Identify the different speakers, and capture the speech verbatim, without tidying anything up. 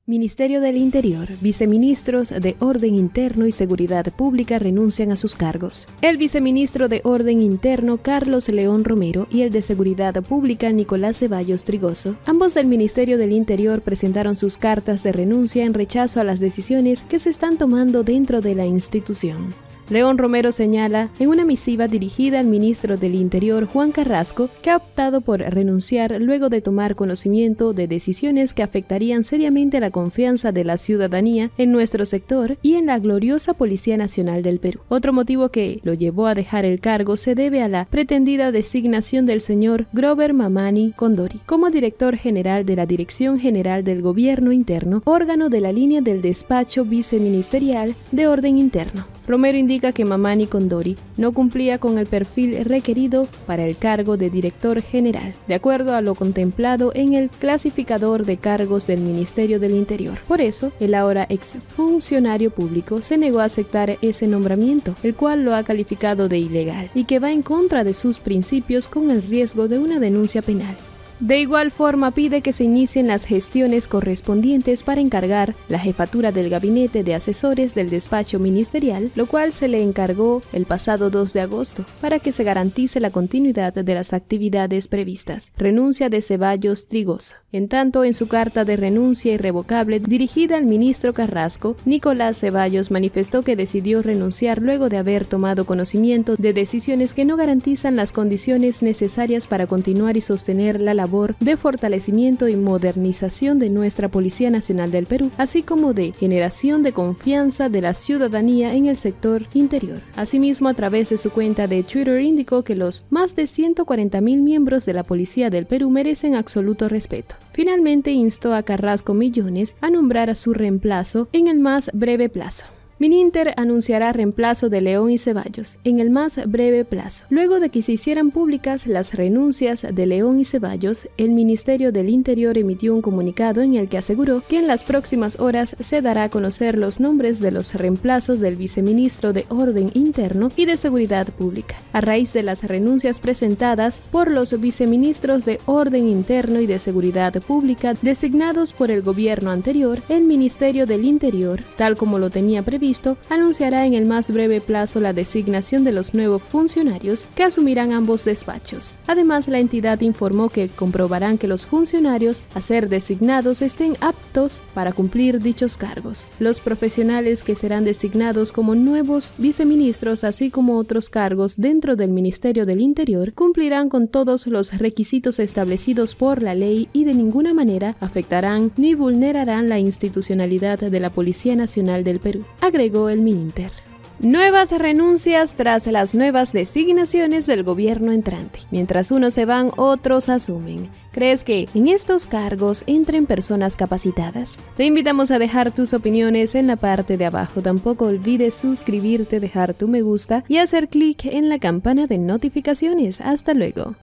Speaker 1: Ministerio del Interior. Viceministros de Orden Interno y Seguridad Pública renuncian a sus cargos. El viceministro de Orden Interno, Carlos León Romero, y el de Seguridad Pública, Nicolás Ceballos Trigoso, ambos del Ministerio del Interior, presentaron sus cartas de renuncia en rechazo a las decisiones que se están tomando dentro de la institución. León Romero señala en una misiva dirigida al ministro del Interior, Juan Carrasco, que ha optado por renunciar luego de tomar conocimiento de decisiones que afectarían seriamente la confianza de la ciudadanía en nuestro sector y en la gloriosa Policía Nacional del Perú. Otro motivo que lo llevó a dejar el cargo se debe a la pretendida designación del señor Grover Mamani Condori como director general de la Dirección General del Gobierno Interno, órgano de la línea del despacho viceministerial de Orden Interno. Romero indica que Mamani Condori no cumplía con el perfil requerido para el cargo de director general, de acuerdo a lo contemplado en el clasificador de cargos del Ministerio del Interior. Por eso, el ahora exfuncionario público se negó a aceptar ese nombramiento, el cual lo ha calificado de ilegal y que va en contra de sus principios con el riesgo de una denuncia penal. De igual forma, pide que se inicien las gestiones correspondientes para encargar la jefatura del gabinete de asesores del despacho ministerial, lo cual se le encargó el pasado dos de agosto, para que se garantice la continuidad de las actividades previstas. Renuncia de Ceballos Trigoso. En tanto, en su carta de renuncia irrevocable dirigida al ministro Carrasco, Nicolás Ceballos manifestó que decidió renunciar luego de haber tomado conocimiento de decisiones que no garantizan las condiciones necesarias para continuar y sostener la labor de fortalecimiento y modernización de nuestra Policía Nacional del Perú, así como de generación de confianza de la ciudadanía en el sector interior. Asimismo, a través de su cuenta de Twitter indicó que los más de ciento cuarenta mil miembros de la Policía del Perú merecen absoluto respeto. Finalmente, instó a Carrasco Millones a nombrar a su reemplazo en el más breve plazo. Mininter anunciará reemplazo de León y Ceballos en el más breve plazo. Luego de que se hicieran públicas las renuncias de León y Ceballos, el Ministerio del Interior emitió un comunicado en el que aseguró que en las próximas horas se dará a conocer los nombres de los reemplazos del viceministro de Orden Interno y de Seguridad Pública, a raíz de las renuncias presentadas por los viceministros de Orden Interno y de Seguridad Pública designados por el gobierno anterior. El Ministerio del Interior, tal como lo tenía previsto, anunciará en el más breve plazo la designación de los nuevos funcionarios que asumirán ambos despachos. Además, la entidad informó que comprobarán que los funcionarios a ser designados estén aptos para cumplir dichos cargos. Los profesionales que serán designados como nuevos viceministros, así como otros cargos dentro del Ministerio del Interior, cumplirán con todos los requisitos establecidos por la ley y de ninguna manera afectarán ni vulnerarán la institucionalidad de la Policía Nacional del Perú, agregó el Mininter. Nuevas renuncias tras las nuevas designaciones del gobierno entrante. Mientras unos se van, otros asumen. ¿Crees que en estos cargos entren personas capacitadas? Te invitamos a dejar tus opiniones en la parte de abajo. Tampoco olvides suscribirte, dejar tu me gusta y hacer clic en la campana de notificaciones. Hasta luego.